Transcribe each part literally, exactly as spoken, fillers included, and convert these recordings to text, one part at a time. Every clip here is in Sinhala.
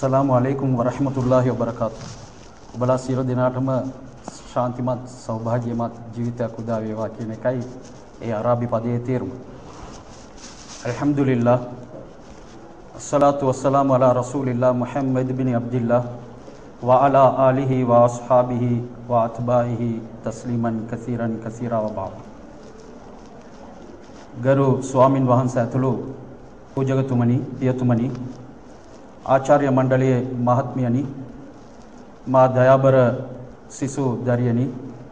अस्सलामु अलैकुम वरहमतुल्लाहि वबरकातुह. ඔබලා සියලු දෙනාටම ශාන්තිමත් සෞභාග්‍යමත් ජීවිතයක් උදා වේවා කියන එකයි ඒ අරාබි පදයේ තේරුම. අල්හම්දුලිල්ලාහ් අස්සලාතු වස්සලාමු අලා රසූලිල්ලාහ් මුහම්මද් බින් අබ්දිල්ලාහ් වඅලා ආලිහි වඅස්හාබිහි වඅත්බාහිහි තස්ලීමන් කසීරන් කසීරා වබාද. ගරු ස්වාමින් වහන්සේ ඇතුළු පූජකතුමනි, පියතුමනි, ආචාර්ය මණ්ඩලයේ මහත්මියනි, මා දයාබර සිසු දරියනි,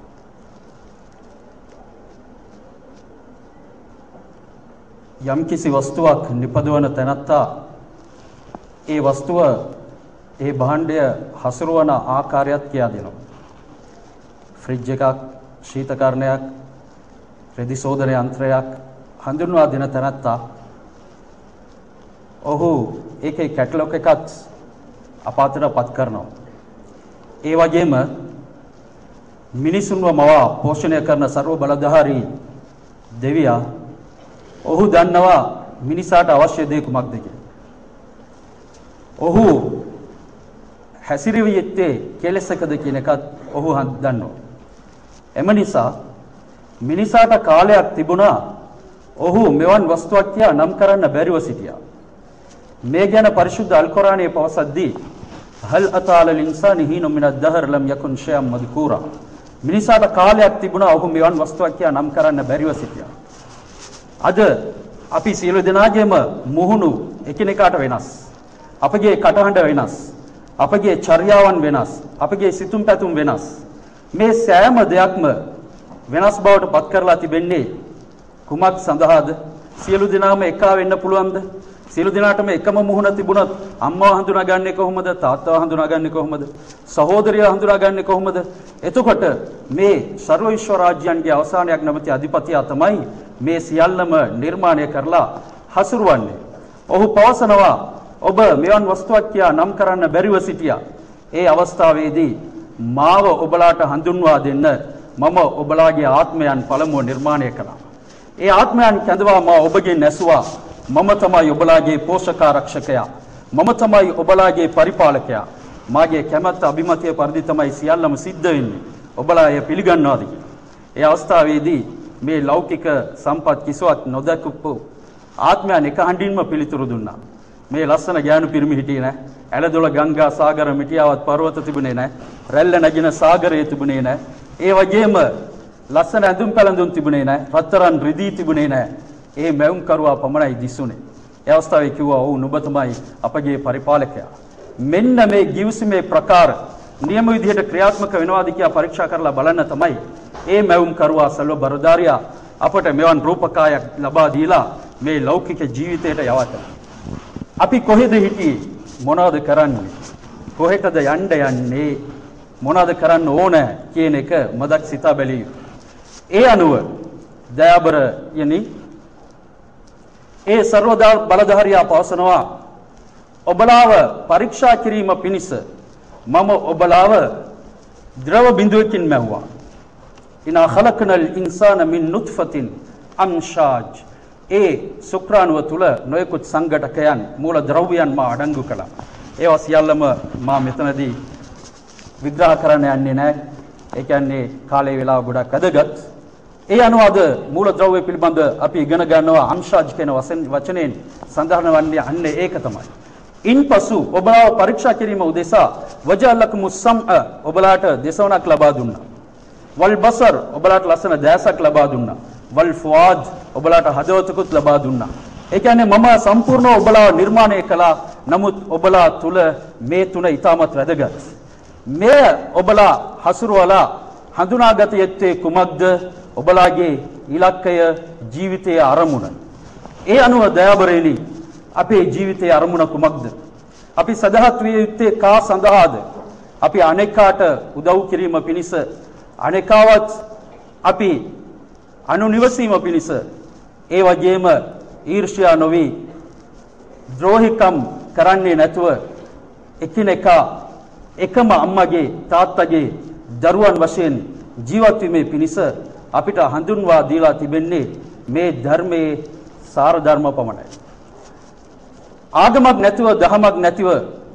යම්කිසි වස්තුවක් නිපදවන තැනැත්තා ඒ වස්තුව ඒ භාණ්ඩය හසුරුවන ආකාරයත් කියා දෙනවා. ෆ්‍රිජ් එකක්, ශීතකරණයක්, රෙදි සෝදන යන්ත්‍රයක් හඳුන්වා දෙන තැනැත්තා ඔහු ඒකේ කැටලොග් එකත් අපාතටපත් කරනවා. ඒ වගේම මිනිසුන්ව මවා පෝෂණය කරන ਸਰව බලධාරී දෙවියා ඔහු දන්නවා මිනිසාට අවශ්‍ය දේ කුමක්ද කියලා. ඔහු හැසිරෙවි යුත්තේ කෙලෙසකද කියන එකත් ඔහු දන්නවා. එම නිසා මිනිසාට කාලයක් තිබුණා ඔහු මෙවන් වස්තුවක් කියා නම් කරන්න බැරිව සිටියා. මේ ගැන පරිශුද්ධ අල් කුර්ආනයේ පවසද්දී හල් අතාලල් ඉන්සානි හීනු මිනද් දහර් ලම් යකුන් ෂයම් මذ්කූරා. මිනිසාට කාලයක් තිබුණා ඔහු මෙවන් වස්තුවක් කියා නම් කරන්න බැරිව සිටියා. අද අපි සියලු දෙනාගේම මුහුණු එකිනෙකාට වෙනස්. අපගේ කටහඬ වෙනස්. අපගේ චර්යාවන් වෙනස්. අපගේ සිතුම් පැතුම් වෙනස්. මේ සෑම දෙයක්ම වෙනස් බවට පත් කරලා තිබෙන්නේ කුමක් සඳහාද? සියලු දෙනාම එකා වෙන්න පුළුවන්ද? සියලු දෙනාටම එකම මුහුණ තිබුණත් අම්මව හඳුනාගන්නේ කොහොමද? තාත්තව හඳුනාගන්නේ කොහොමද? සහෝදරියව හඳුනාගන්නේ කොහොමද? එතකොට මේ ਸਰව විශ්ව රාජ්‍යයන්ගේ අවසානයක් නැමැති අධිපතියා තමයි මේ සියල්ලම නිර්මාණය කරලා හසුරුවන්නේ. ඔහු පවසනවා ඔබ මෙවන් වස්තුවක් කියා නම් කරන්න බැරිව සිටියා. ඒ අවස්ථාවේදී මාව ඔබලාට හඳුන්වා දෙන්න මම ඔබලාගේ ආත්මයන් පළමුව නිර්මාණය කළා. ඒ ආත්මයන් කැඳවා මා ඔබගෙන් ඇසුවා මම තමයි ඔබලාගේ පෝෂකාරක්ෂකයා. මම තමයි ඔබලාගේ පරිපාලකයා. මාගේ කැමැත්ත අභිමතය පරිදි තමයි සියල්ලම සිද්ධ වෙන්නේ. ඔබලා එය පිළිගන්නවාද කියලා. ඒ අවස්ථාවේදී මේ ලෞකික සම්පත් කිසිවක් නොදකපු ආත්මයන් එක හඬින්ම පිළිතුරු දුන්නා. මේ ලස්සන ගෑනු පිරිමි හිටියේ නැහැ. ඇලදොල ගංගා සාගර මිටියාවත් පර්වත තිබුණේ නැහැ. රැල්ල නැගින සාගරය තිබුණේ නැහැ. ඒ වගේම ලස්සන ඇඳුම් පැළඳුම් තිබුණේ නැහැ. රත්තරන් රිදී තිබුණේ නැහැ. ඒ මැවුම් කරුවා පමණයි දිසුනේ. ඒ අවස්ථාවේ කිව්වා ඔව් නුඹ තමයි අපගේ පරිපාලකයා. මෙන්න මේ ගිවිසුමේ ප්‍රකාර නියම විදිහට ක්‍රියාත්මක වෙනවාද කියලා පරීක්ෂා කරලා බලන්න තමයි ඒ මැවුම් කරුවා සල්ව බරදාරියා අපට මෙවන් රූපකායක් ලබා දීලා මේ ලෞකික ජීවිතයට යවතන. අපි කොහෙද හිටියේ? මොනවද කරන්නේ? කොහෙටද යන්න යන්නේ? මොනවද කරන්න ඕන කියන එක මදක් සිතා බැලිය. ඒ අනුව දයාබර යනි ඒ ਸਰවදා බලධාරියා පවසනවා ඔබලාව පරීක්ෂා කිරීම පිණිස මම ඔබලාව ද්‍රව බිඳුවකින් මැව්වා. ඉනා ඛලක්නල් ඉන්සාන මින් නුත්ෆතින් අම්ෂාජ්. ඒ ශුක්‍රාණුව තුල නොයෙකුත් සංඝටකයන් මූල ද්‍රව්‍යයන් මා අඩංගු කළා. ඒවා සියල්ලම මා මෙතනදී විග්‍රහ කරන්න යන්නේ නැහැ. ඒ කියන්නේ කාලේ වේලාව ගොඩක් වැදගත්. ඒ අනුව අද මූල ද්‍රව්‍ය පිළිබඳ අපි ඉගෙන ගන්නවා අම්ෂාජ් කියන වචනයෙන් සඳහන් වන්නේ අන්න ඒක තමයි. ඉන්පසු ඔබලාව පරීක්ෂා කිරීම උදෙසා වජාලකුමුස් සම්අ ඔබලාට දේශවනක් ලබා දුන්නා. වල් බසර් ඔබලාට ලස්සන දැසක් ලබා දුන්නා. වල් ෆුආද් ඔබලාට හදවතකුත් ලබා දුන්නා. ඒ කියන්නේ මම සම්පූර්ණව ඔබලාව නිර්මාණය කළා. නමුත් ඔබලා තුල මේ තුන ඊටමත් වැදගත්. මේ ඔබලා හසුරුවලා හඳුනාගත යුත්තේ කුමක්ද? ඔබලාගේ ඉලක්කය, ජීවිතයේ අරමුණ. ඒ අනුව දයාබරේනි අපේ ජීවිතයේ අරමුණ කුමක්ද? අපි සදහත් විය යුත්තේ කා සඳහාද? අපි අනේකාට උදව් කිරීම පිණිස, අනේකාවත් අපි අනුනිවසීම පිණිස, ඒ වගේම ඊර්ෂ්‍යා නොවි ද්‍රෝහිකම් කරන්නේ නැතුව එකිනෙකා එකම අම්මගේ තාත්තගේ දරුවන් වශයෙන් ජීවත් වීමේ පිණිස අපිට හඳුන්වා දීලා තිබෙන්නේ මේ ධර්මයේ සාර ධර්ම පමණයි. ආගමක් නැතිව දහමක් නැතිව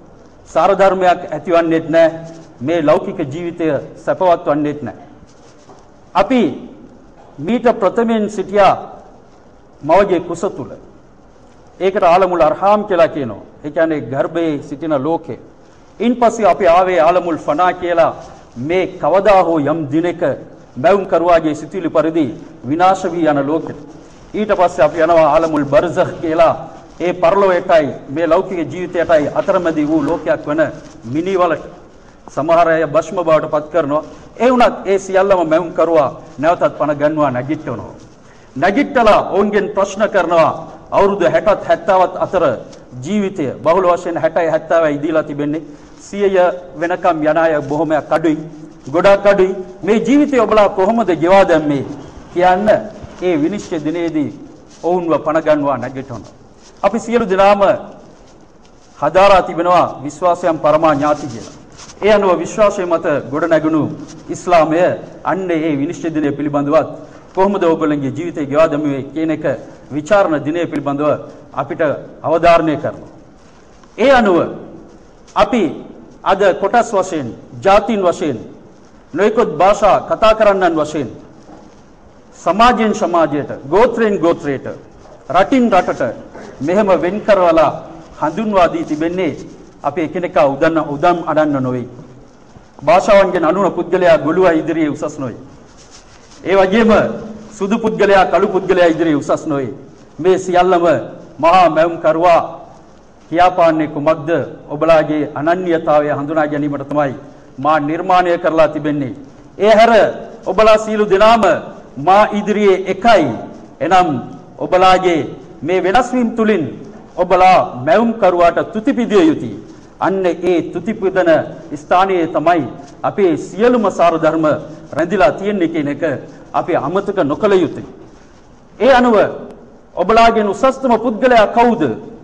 සාර ධර්මයක් ඇතිවන්නේත් නැහැ. මේ ලෞකික ජීවිතය සැපවත් වන්නේත් නැහැ. අපි මීට ප්‍රථමයෙන් සිටියා මවගේ කුස තුල. ඒකට ආලමුල් අර්හාම් කියලා කියනවා. ඒ කියන්නේ ගර්භයේ සිටින ලෝකේ. ඉන්පස්සේ අපි ආවේ ආලමුල් ෆනා කියලා මේ කවදා හෝ යම් දිනක මැවුම් කරුවාගේ සිටිලි පරිදි විනාශ වී යන ලෝකෙට. ඊට පස්සේ අපි යනවා ආලමුල් බර්සඛ් කියලා ඒ පරලෝකයටයි මේ ලෞකික ජීවිතයටයි අතරමැදි වූ ලෝකයක් වෙන මිනිවලට. සමහර අය භස්ම බවට පත් කරනවා. ඒ වුණත් ඒ සියල්ලම මැවුම් කරුවා නැවතත් පණ ගන්නවා නැගිටවනවා. නැගිටලා ඔවුන්ගෙන් ප්‍රශ්න කරනවා අවුරුදු හැටත් හැත්තෑවත් අතර ජීවිතය බහුල වශයෙන් හැටයි හැත්තෑවයි දීලා තිබෙන්නේ. සියය වෙනකම් යන අය බොහොමයක් අඩුයි. ගොඩක් අඩුයි. මේ ජීවිතය ඔබලා කොහොමද ගෙවා දැම්මේ කියන්න ඒ විනිශ්චය දිනේදී ඔවුන්ව පණ ගන්නවා නැගිටවනවා. අපි සියලු දෙනාම හදාරා තිබෙනවා විශ්වාසයන් පරමා ඥාති කියලා. ඒ අනුව විශ්වාසය මත ගොඩ නැගුණු ඉස්ලාමය අන්නේ ඒ විනිශ්චය දිනය පිළිබඳවත් කොහොමද ඔයගොල්ලන්ගේ ජීවිතය ගෙවා දැමුවේ කියන එක විචාරණ දිනය පිළිබඳව අපිට අවධාරණය කරනවා. ඒ අනුව අපි අද කොටස් වශයෙන්, ජාතීන් වශයෙන්, නොයෙකුත් භාෂා කතා කරන්නන් වශයෙන් සමාජයෙන් සමාජයට, ගෝත්‍රයෙන් ගෝත්‍රයට, රටින් රටට මෙහෙම වෙන් කරවලා හඳුන්වා දී තිබෙන්නේ අපි එකිනෙකා උදන්න උදම් අඩන්න නොවේ. භාෂාවන්ගෙන් අනුන පුද්ගලයා ගොළුවා ඉදිරියේ උසස් නොවේ. ඒ වගේම සුදු පුද්ගලයා කළු පුද්ගලයා ඉදිරියේ උසස් නොවේ. මේ සියල්ලම මහා මැවුම් කරුවා කියාපාන්නේ කුමක්ද? ඔබලාගේ අනන්‍යතාවය හඳුනා ගැනීමට තමයි මා නිර්මාණය කරලා තිබෙන්නේ. ඒ හැර ඔබලා සියලු දෙනාම මා ඉදිරියේ එකයි. එනම් ඔබලාගේ මේ වෙනස් වීම තුලින් ඔබලා මැවුම් කරුවාට තුතිපිදිය යුතුයි. අන්න ඒ තුතිපිදන ස්ථානයේ තමයි අපේ සියලුම සාර ධර්ම රැඳිලා තියෙන්නේ කියන එක අපි අමතක නොකළ යුතුයි. ඒ අනුව ඔබලාගෙන් උසස්තම පුද්ගලයා කවුද?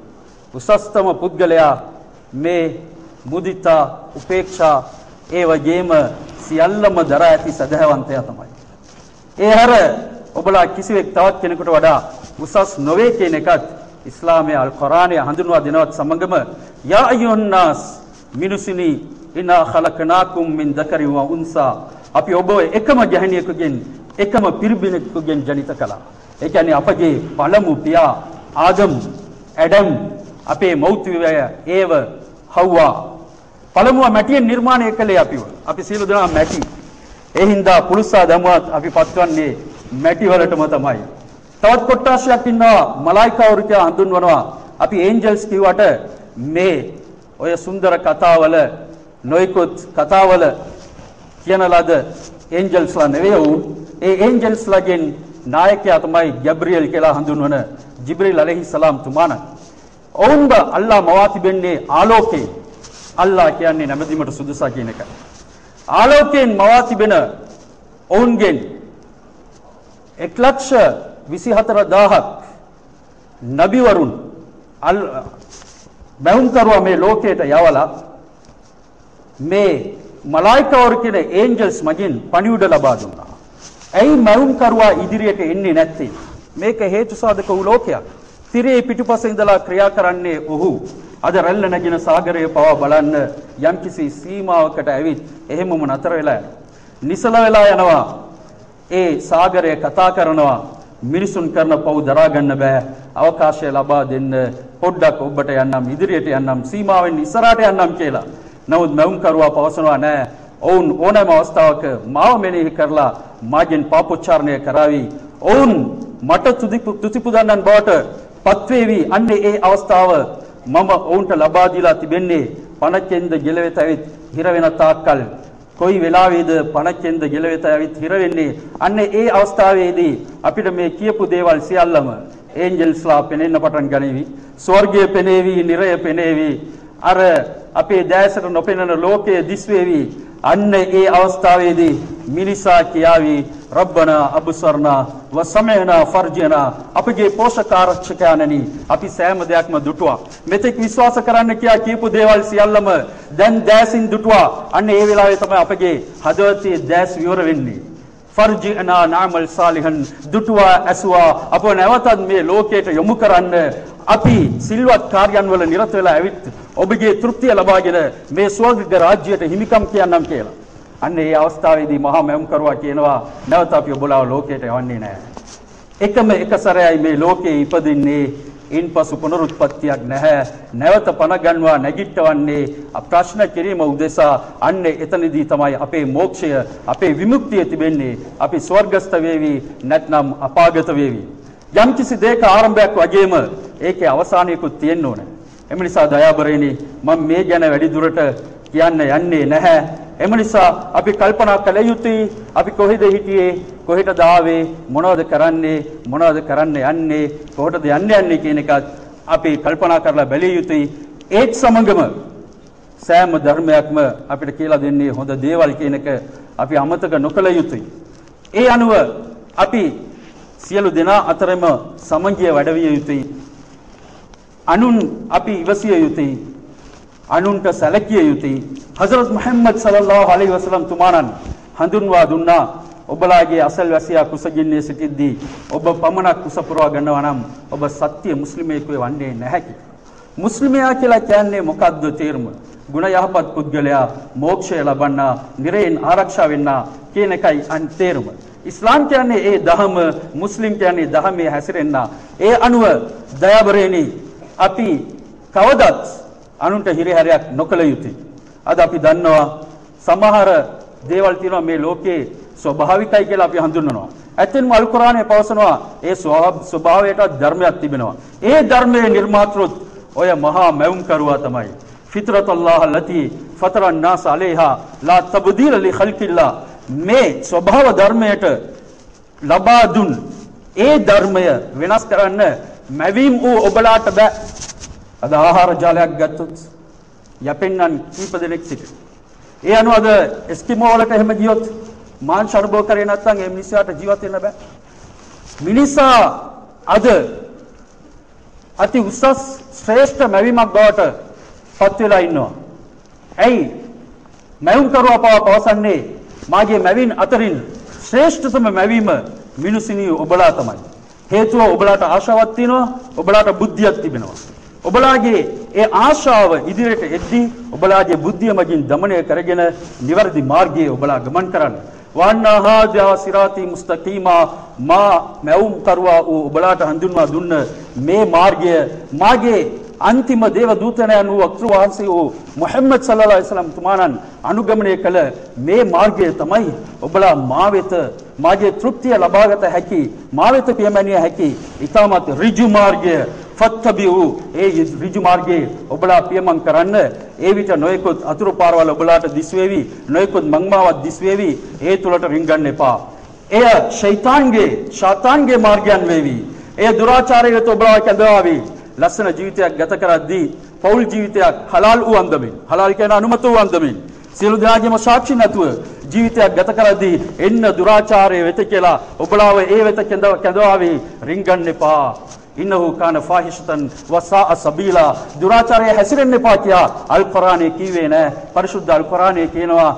උසස්තම පුද්ගලයා මේ මුදිතා, උපේක්ෂා ඒ වගේම සියල්ලම දරා ඇති සදහවන්තයා තමයි. ඒ හැර ඔබලා කිසිවෙක් තවත් කෙනෙකුට වඩා උසස් නොවේ කියන එකත් ඉස්ලාමයේ අල් කුර්ආනයේ හඳුන්වා දෙනවත් සමගම යා අයුන්නාස් මිනුසිනි ඉනා ඛලකනාකුම් මින් දකරි ව උන්සා අපි ඔබ එකම ගැහණියකගෙන් එකම පිරිබිනෙකුගෙන් ජනිත කළා. ඒ කියන්නේ අපගේ පළමු පියා ආදම්, ඇඩම්, අපේ මෞතුවය ඒව හව්වා පළමුව මැටියෙන් නිර්මාණය කළේ අපිව. අපි සියලු දෙනා මැටි. ඒ හින්දා පුරුසා දමුවත් අපි පත්වන්නේ මැටි වලටම තමයි. තවත් කොට්ටාශයක් ඉන්නවා මලායිකාවරු කියලා හඳුන්වනවා. අපි ඒන්ජල්ස් කියවට මේ ඔය සුන්දර කතාවල නොයිකුත් කතාවල කියන ලද ඒන්ජල්ස්ලා නෙවෙයි වුන්. ඒ ඒන්ජල්ස්ලාගෙන් නායකයා තමයි ගැබ්‍රියෙල් කියලා හඳුන්වන ජිබ්‍රීල් අලයිහි සලාම් තුමාණන්. ඔවුන්ව අල්ලා මවා තිබෙන්නේ ආලෝකයෙන්. අල්ලා කියන්නේ නැමැදීමට සුදුසා කියන එක. ආලෝකයෙන් මවා තිබෙන ඔවුන්ගෙන් එක් ලක්ෂ විසිහතර දහසක් නබිවරුන් අල් බැහුම් කරුවා මේ ලෝකයට යවලා මේ මලායිකාවරු කියන ඒන්ජල්ස් මගින් පණිවිඩ ලබා දුන්නා. ඇයි මැවුම් කරුවා ඉදිරියට එන්නේ නැත්තේ? මේක හේතු සාධක වූ ලෝකයක්. තිරේ පිටුපස ඉඳලා ක්‍රියා කරන්නේ ඔහු. අද රැල්ල නැගින සාගරය පවා බලන්න යම්කිසි සීමාවකට ඇවිත් එහෙමම නතර වෙලා යනවා. නිසල වෙලා යනවා. ඒ සාගරය කතා කරනවා. මිනිසුන් කරන පව් දරා ගන්න බෑ. අවකාශය ලබා දෙන්න. පොඩ්ඩක් ඔබට යන්නම්, ඉදිරියට යන්නම්, සීමාවෙන් ඉස්සරහට යන්නම් කියලා. නමුත් මැවුම් කරුවා පවසනවා නෑ. ඔවුන් ඕනෑම අවස්ථාවක මාව මෙනෙහි කරලා මාගෙන් පාපොච්චාරණය කරાવી. ඔවුන් මට තුතිපුදන්නන් බවට පත්වේවි. අන්නේ ඒ අවස්ථාව මම ඔවුන්ට ලබා දීලා තිබෙන්නේ පණච්චෙන්ද ගෙලවෙත ඇවිත් හිර වෙන තාක්කල්. කොයි වෙලාවේද පණච්චෙන්ද ගෙලවෙත ඇවිත් හිර වෙන්නේ? අන්නේ ඒ අවස්ථාවේදී අපිට මේ කියපු දේවල් සියල්ලම ඒන්ජල්ස්ලා පෙනෙන්න පටන් ගනීවි. ස්වර්ගය පෙනේවි, නිරය පෙනේවි. අර අපේ දැසට නොපෙනෙන ලෝකයේ දිස්වේවි. අන්න ඒ අවස්ථාවේදී මිනිසා කියාවි රබ්බනා අබ්සර්නා වසමෙනා ෆර්ජනා අපගේ පෝෂකාරක්ෂකයන්නි අපි සෑම දෙයක්ම දුටුවා. මෙතෙක් විශ්වාස කරන්න කියා කියපු දේවල් සියල්ලම දැන් දැසින් දුටුවා. අන්න ඒ වෙලාවේ තමයි අපගේ හදවතේ දැස් විවර වෙන්නේ. ෆර්ජිනා නඅමල් සාලිහන් දුටුවා ඇසුවා අප නැවතත් මේ ලෝකයට යොමු කරන්න අපි සිල්වත් කාර්යයන් වල නිරත වෙලා ඇවිත් ඔබගේ තෘප්තිය ලබාගෙන මේ ස්වර්ග රාජ්‍යයට හිමිකම් කියන්නම් කියලා. අන්න ඒ අවස්ථාවේදී මහා මෙම් කරුවා කියනවා නැවත අපි ඔබලාව ලෝකයට යවන්නේ නැහැ. එකම එක සැරයයි මේ ලෝකේ ඉපදින්නේ. ඉන්පසු පුනරුත්පත්තියක් නැහැ. නැවත පණ ගන්නවා නැගිටවන්නේ ප්‍රශ්න කිරීම උදෙසා. අන්න එතනදී තමයි අපේ මෝක්ෂය අපේ විමුක්තිය තිබෙන්නේ. අපි ස්වර්ගස්ත වේවි නැත්නම් අපාගත වේවි. යම්කිසි දෙයක ආරම්භයක් වගේම ඒකේ අවසානයකුත් තියෙන්න ඕනේ. එම නිසා දයාබරේනි මම මේ ගැන වැඩි දුරට කියන්න යන්නේ නැහැ. එම නිසා අපි කල්පනා කළ යුතුයි අපි කොහෙද හිටියේ කොහෙටද ආවේ මොනවද කරන්නේ මොනවද කරන්න යන්නේ කොහොටද යන්නේ යන්නේ කියන එකත් අපි කල්පනා කරලා බැලිය යුතුයි. ඒත් සමගම සෑම ධර්මයක්ම අපිට කියලා දෙන්නේ හොඳ දේවල් කියන එක අපි අමතක නොකළ යුතුයි. ඒ අනුව අපි සියලු දෙනා අතරම සමගිය වැඩවිය යුතුයි. අනුන් අපි ඉවසිය යුතුයි. අනුන්ට සැලකිය යුතුයි. හසරත් මුහම්මද් සල්ලල්ලාහු අලයිහි වසල්ලම් තුමාණන් හඳුන්වා දුන්නා ඔබලාගේ අසල්වැසියා කුසගින්නේ සිටිද්දී ඔබ පමණක් කුස පුරවා ගන්නවා නම් ඔබ සත්‍ය මුස්ලිමයෙකු වන්නේ නැහැ කියලා. මුස්ලිමයා කියලා කියන්නේ මොකද්ද තේරුම? ගුණ යහපත් පුද්ගලයා මෝක්ෂය ලබන්නා, නිරයෙන් ආරක්ෂා වෙන්නා කියන එකයි අන් තේරුම. ඉස්ලාම් කියන්නේ ඒ දහම, මුස්ලිම් කියන්නේ දහමේ හැසිරෙන්නා. ඒ අනුව දයාබරේනි අපි කවදත් අනුන්ට හිරිහැරයක් නොකළ යුතුයි. අද අපි දන්නවා සමහර දේවල් තියෙනවා මේ ලෝකේ ස්වභාවිකයි කියලා අපි හඳුන්වනවා. ඇත්තෙන්ම අල් කුර්ආනයේ පවසනවා ඒ ස්වභාවයට ධර්මයක් තිබෙනවා. ඒ ධර්මයේ නිර්මාතෘත් ඔය මහා මැවුම් කරුවා තමයි. ෆිත්රතල්ලාහ ලති ෆතරන් නාස් අලයිහා ලා තබ්දීල ලි ඛල්කිල්ලා. මේ ස්වභාව ධර්මයට ලබා දුන් ඒ ධර්මය වෙනස් කරන්න මැවීම් වූ ඔබලාට බෑ. අද ආහාර ජාලයක් ගත්තොත් යපෙන්නන් කීප දෙනෙක් සිට. ඒ අනුව අද එස්කිමෝ වලට එහෙම ගියොත් මාංශ අනුභව කරේ නැත්නම් ඒ මිනිස්සුන්ට ජීවත් වෙන්න බෑ. මිනිසා අද අති උසස් ශ්‍රේෂ්ඨ මැවීමක් බවට පත් වෙලා ඉන්නවා. ඇයි? මැවුම් කරුවා පවසන්නේ මාගේ මැවීම් අතරින් ශ්‍රේෂ්ඨතම මැවීම මිනිසුනි ඔබලා තමයි. හේතුව ඔබලාට ආශාවක් තියෙනවා, ඔබලාට බුද්ධියක් තිබෙනවා. ඔබලාගේ ඒ ආශාව ඉදිරියට එද්දී ඔබලාගේ බුද්ධිය මගින් দমনය කරගෙන නිවැරදි මාර්ගයේ ඔබලා ගමන් කරන්න. වන්නා හාදා සිරාති මුස්තකීමා මා මැවුම් කරුවා වූ ඔබලාට හඳුන්වා දුන්න මේ මාර්ගය මාගේ අන්තිම දේව දූතයන් වූ අක්රු වහන්සේ වූ මුහම්මද් සල්ලල්ලාහු අලයිහි වසල්ලම් තුමාණන් අනුගමනය කළ මේ මාර්ගය තමයි ඔබලා මා වෙත මාගේ තෘප්තිය ලබාගත හැකි මා වෙත පියමැනිය හැකි ඊටමත් ඍජු මාර්ගය. ෆත්තබිඋ ඒ ඍජු මාර්ගයේ ඔබලා පියමන් කරන්න. ඒ විට නොයෙකුත් අතුරු පාරවල් ඔබලාට දිස් වේවි, නොයෙකුත් මංමාවක් දිස් වේවි. ඒ තුලට රින්ගන්න එපා. එය ෂයිතාන්ගේ ෂාතාන්ගේ මාර්ගයන් වේවි. එය දුරාචාරය වෙත ඔබලා කැඳවාවි. ලස්සන ජීවිතයක් ගත කරද්දී පෞල් ජීවිතයක් හලාල් වූ අන්දමින්, හලාල් කියන අනුමත වූ අන්දමින් සියලු දෙනාගේම සාක්ෂි නැතුව ජීවිතයක් ගත කරද්දී එන්න දුරාචාරය වෙත කියලා ඔබලාව ඒ වෙත කැඳවාවි. රින්ගන්න එපා. ඉන්නහු කාන ෆාහිෂතන් වසා සබීලා. දුරාචාරය හැසිරෙන්න එපා කියා අල් කුර්ආනයේ කිව්වේ නෑ. පරිශුද්ධ අල් කුර්ආනයේ කියනවා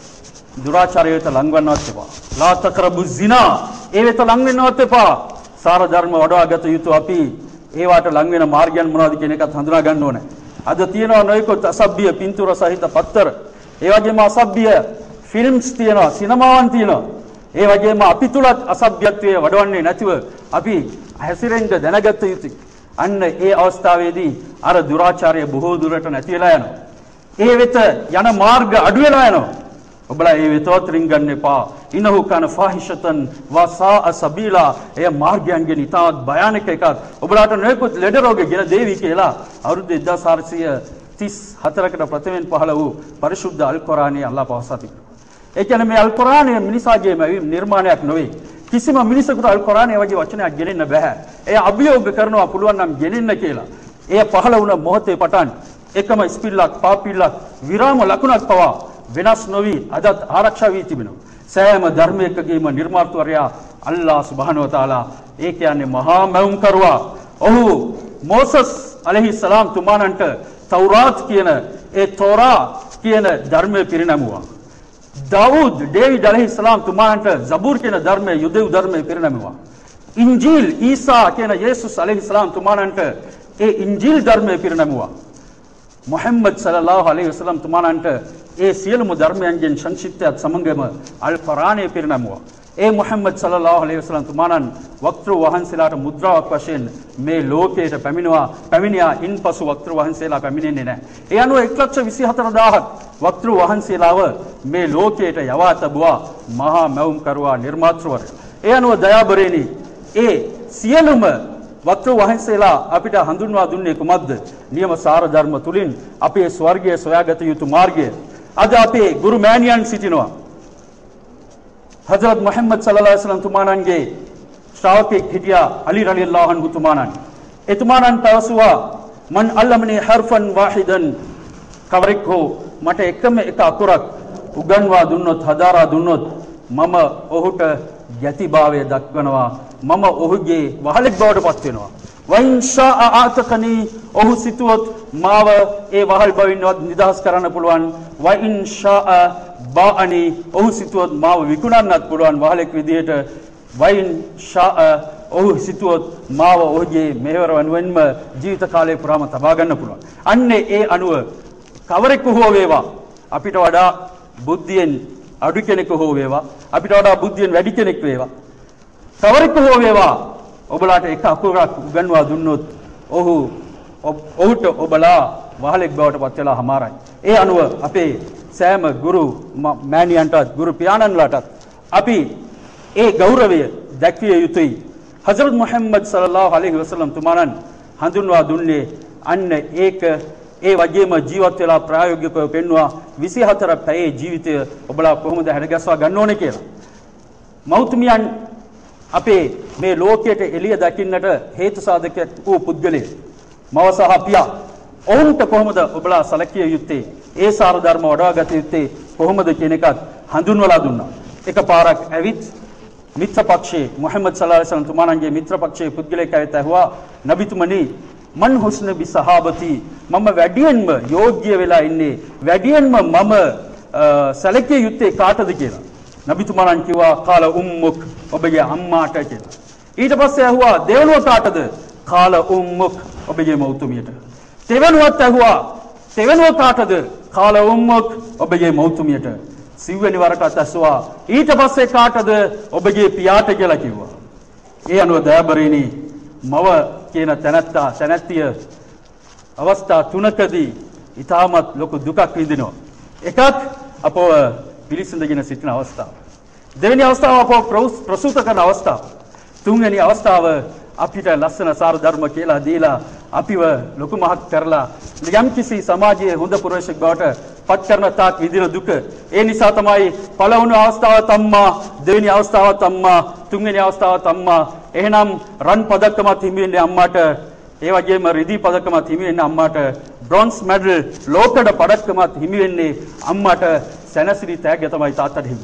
දුරාචාරය වෙත ලංවන්නවත් එපා. ලා තක්රබු සිනා. ඒ වෙත ලං වෙන්නවත් එපා. සාර ධර්ම වඩවාගත යුතු අපි ඒවට ලං වෙන මාර්ගයන් මොනවද කියන එකත් හඳුනා ගන්න ඕනේ. අද තියෙනවා නොයෙකුත් අසභ්‍ය පින්තූර සහිත පත්තර. ඒ වගේම අසභ්‍ය ෆිල්ම්ස් තියෙනවා, සිනමාවන් තියෙනවා. ඒ වගේම අපි තුලත් අසභ්‍යත්වයේ වඩවන්නේ නැතිව අපි හැසිරෙන්න දැනගත යුතුයි. අන්න ඒ අවස්ථාවේදී අර දුරාචාරය බොහෝ දුරට නැති වෙලා යනවා. ඒ වෙත යන මාර්ග අඩු වෙලා යනවා. ඔබලා ඒ වෙතවත් රින්ගන්න එපා. ඉනහු කාන ෆාහිෂතන් වසා සබීලා. එය මාර්ගයන්ගෙන් ඉතාමත් භයානක එකක්. ඔබලාට නොයෙකුත් ලෙඩ රෝග ගෙන දේවි කියලා අවුරුදු එක්දාස් හාරසිය තිස් හතරකට ප්‍රථමයෙන් පහළ වූ පරිශුද්ධ අල් කුර්ආනයේ අල්ලාහ් පවසා තිබෙනවා. ඒ කියන්නේ මේ අල් කුර්ආනය මිනිසාගේ නිර්මාණයක් නෙවෙයි. කිසිම මිනිසෙකුට අල් කුර්ආනය වගේ වචනයක් ගෙනෙන්න බෑ. එය අභියෝග කරනවා පුළුවන් නම් ගෙනෙන්න කියලා. එය පහළ වුණ මොහොතේ පටන් එකම ස්පිල්ලක්, පාපිල්ලක්, විරාම ලකුණක් පවා වෙනස් නොවි අදත් ආරක්ෂා වී තිබෙනවා. සෑම ධර්මයකගේම නිර්මාතෘවරයා අල්ලාහ් සුබ්හානහු වතාලා. ඒ කියන්නේ මහා මැවුම් කරුවා. ඔහු මෝසස් අලයිහි සලාම් තුමාණන්ට තවරාත් කියන ඒ තෝරා කියන ධර්මය පිරිනැමුවා. දාවුද් ඩේවිඩ් අලයිහිස්සලාම් තුමාන්ට සබූර් කියන ධර්මයේ යුදෙව් ධර්මයේ පිරිනැමුවා. ඉන්ජීල් ඊසා කියන යේසුස් අලයිහිස්සලාම් තුමාන්ට ඒ ඉන්ජීල් ධර්මයේ පිරිනැමුවා. මුහම්මද් සල්ලල්ලාහු අලයිහි වසල්ලම් තුමාන්ට ඒ සියලුම ධර්මයන්ගෙන් සංක්ෂිප්තයක් සමගම අල් කුර්ආනය පිරිනැමුවා. ඒ මුහම්මද් සල්ලල්ලාහු අලයිහි වසල්ලම් තුමාණන් වක්තෘ වහන්සේලාට මුද්‍රාවක් වශයෙන් මේ ලෝකයට පැමිණුවා පැමිණියා. ඉන්පසු වක්තෘ වහන්සේලා පැමිණෙන්නේ නැහැ. ඒ අනුව එක ලක්ෂ විසිහතර දාහක් වක්තෘ වහන්සේලාව මේ ලෝකයට යවා තබුවා මහා මැවුම් කරුවා නිර්මාතෘවරයා. ඒ අනුව දයාබරේනි ඒ සියලුම වක්තෘ වහන්සේලා අපිට හඳුන්වා දුන්නේ කුමක්ද? නියම සාර ධර්ම තුලින් අපේ ස්වර්ගය සොයාගත යුතු මාර්ගය. අද අපේ ගුරු මෑණියන් සිටිනවා. हजरत मोहम्मद सल्लल्लाहु अलैहि वसल्लम तुमानන්ගේ ශ්‍රාවකෙක් හිටියා අලි රලියල්ලාහු අන්හු තුමාණන්. ඒ තුමාණන් පැවසුවා මන් අල්ලමනි හර්ෆන් වාහිදන් කවරෙක් හෝ මට එකම එක අකුරක් උගන්වා දුන්නොත් හදාරා දුන්නොත් මම ඔහුට යතිභාවය දක්වනවා. මම ඔහුගේ වහලෙක් බවට පත් වෙනවා. වයින් ෂා ආතකනි ඔහු සිතුවොත් මාව ඒ වහල් බවින් නිදහස් කරන්න පුළුවන්. වයින් ෂා බාඅනි ඔහු සිතුවොත් මාව විකුණන්නත් පුළුවන් වහලෙක් විදිහට. වයින් ෂා ඔහු සිතුවොත් මාව ඔහුගේ මෙහෙවර වෙනුවෙන්ම ජීවිත කාලය පුරාම තබා ගන්න පුළුවන්. අන්නේ ඒ අනුව කවරෙකු හෝ වේවා අපිට වඩා බුද්ධියෙන් අඩු කෙනෙකු හෝ වේවා අපිට වඩා බුද්ධියෙන් වැඩි කෙනෙක් වේවා කවරෙකු හෝ වේවා ඔබලාට එක අකුරක් උගන්වා දුන්නොත් ඔහු ඔහුට ඔබලා වහලෙක් බවට පත් වෙලා හමාරයි. ඒ අනුව අපේ සෑම ගුරු මෑණියන්ටත් ගුරු පියාණන්ලාටත් අපි ඒ ගෞරවය දැක්විය යුතුයි. හසරත් මුහම්මද් සල්ලල්ලාහු අලයිහි වසල්ලම් තුමාණන් හඳුන්වා දුන්නේ අන්න ඒක ඒ වගේම ජීවත් වෙලා ප්‍රායෝගිකව පෙන්වුවා විසිහතර පැයේ ජීවිතය ඔබලා කොහොමද හැඩගස්වා ගන්න ඕනේ කියලා. මෞතුමියන් අපේ මේ ලෝකයට එළිය දකින්නට හේතු සාධක වූ පුද්ගලයෙක් මව සහ පියා ඔවුන්ට කොහොමද ඔබලා සැලකිය යුත්තේ? ඒ සාර ධර්ම වඩවා ගත යුත්තේ කොහොමද කියන එකත් හඳුන්වලා දුන්නා. එකපාරක් ඇවිත් මිත්‍ර පක්ෂයේ මුහම්මද් සල්ලල්ලාහු අලයිහි වසල්ලම් තුමාණන්ගේ මිත්‍ර පක්ෂයේ පුද්ගලයෙක් ඇවිත් ඇහුවා නබිතුමනි මන් හුස්න බි සහාබති මම වැඩියෙන්ම යෝග්‍ය වෙලා ඉන්නේ වැඩියෙන්ම මම සැලකිය යුත්තේ කාටද කියලා. නබිතුමාණන් කිව්වා කාල උම්මුක් ඔබගේ අම්මාට කියලා. ඊට පස්සේ ඇහුවා දෙවනුව කාටද? කාල උම්මුක් ඔබගේ මෞතුමියට. තෙවනුවත් ඇහුවා තෙවනුව කාටද? කාල උම්මුක් ඔබගේ මෞතුමියට. සිව්වෙනි වරටත් ඇසුවා ඊට පස්සේ කාටද? ඔබගේ පියාට කියලා කිව්වා. ඒ අනුව දයාබරේනි මව කියන තැනැත්තා තැනැත්තිය අවස්ථා තුනකදී ඊටමත් ලොකු දුකක් විඳිනවා. එකක් අපව පිළිසඳගෙන සිටින අවස්ථාව. දෙවෙනි අවස්ථාව අපව ප්‍රසූත කරන අවස්ථාව. තුන්වෙනි අවස්ථාව අපිට ලස්සන සාර ධර්ම කියලා දීලා අපිව ලොකු මහත් කරලා යම්කිසි සමාජයේ හොඳ පුරුෂයෙක් බවට පත් කරන තාක් විඳින දුක. ඒ නිසා තමයි පළවෙනි අවස්ථාව තම්මා, දෙවෙනි අවස්ථාව තම්මා, තුන්වෙනි අවස්ථාව තම්මා. එහෙනම් රන් පදක්කමත් හිමි වෙන්නේ අම්මාට, ඒ වගේම රිදී පදක්කමත් හිමි වෙන්නේ අම්මාට, බ්‍රොන්ස් මෙඩල් ලෝකඩ පදක්කමත් හිමි වෙන්නේ අම්මාට, සැනසිරි තෑග්ග තමයි තාත්තට හිමි.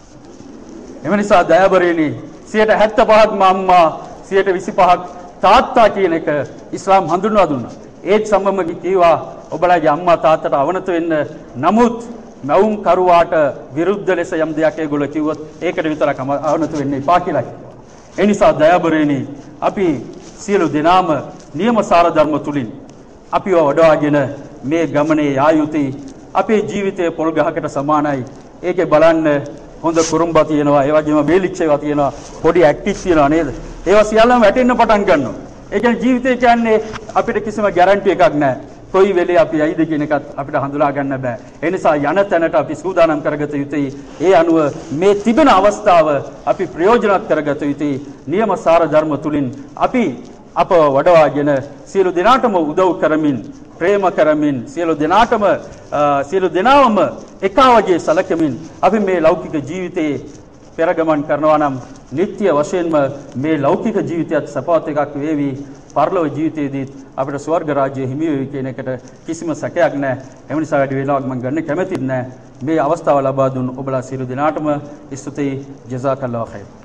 එම නිසා දයාබරේනි සියයට හැත්තෑ පහක්ම අම්මා සියයට විසිපහක් තාත්තා කියන එක ඉස්ලාම් හඳුන්වා දුන්නා. ඒත් සම්මම කිව්වා ඔබලාගේ අම්මා තාත්තට අවනත වෙන්න. නමුත් මවුම් කරුවාට විරුද්ධ ලෙස යම් දෙයක් ඒගොල්ලෝ කිව්වොත් ඒකට විතරක් අවනත වෙන්න එපා කියලා කිව්වා. ඒ නිසා දයාබරේනි අපි සියලු දෙනාම නියම සාර ධර්ම තුලින් අපිව වඩවාගෙන මේ ගමනේ යා යුතුයි. අපේ ජීවිතය පොල් ගහකට සමානයි. ඒකේ බලන්න හොඳ කුරුම්බා තියෙනවා, ඒ වගේම බේලික්ස් ඒවා තියෙනවා, පොඩි ඇක්ටිස් තියෙනවා නේද? ඒවා සියල්ලම වැටෙන්න පටන් ගන්නවා. ඒ කියන්නේ ජීවිතය කියන්නේ අපිට කිසිම ගැරන්ටි එකක් නැහැ. කොයි වෙලේ අපි යයිද කියන එකත් අපිට හඳුනා ගන්න බෑ. ඒ නිසා යන තැනට අපි සූදානම් කරගත යුතුයි. ඒ අනුව මේ තිබෙන අවස්ථාව අපි ප්‍රයෝජනවත් කරගත යුතුයි. නියම සාර ධර්ම තුලින් අපි අප වඩවාගෙන සියලු දෙනාටම උදව් කරමින් ප්‍රේම කරමින් සියලු දෙනාටම සියලු දෙනාම එකවගේ සැලකමින් අපි මේ ලෞකික ජීවිතයේ පෙරගමන් කරනවා නම් නිත්‍ය වශයෙන්ම මේ ලෞකික ජීවිතයත් සපවත් එකක් වේවි. පරලොව ජීවිතයේදීත් අපිට ස්වර්ග රාජ්‍ය හිමි වෙයි කියන එකට කිසිම සැකයක් නැහැ. එම නිසා වැඩි වේලාවක් මම ගන්න කැමතිත් නැහැ. මේ අවස්ථාව ලබා දුන් ඔබලා සියලු දෙනාටම ස්තුතියි. ජසාකල්ලාහ් ඛෛර්.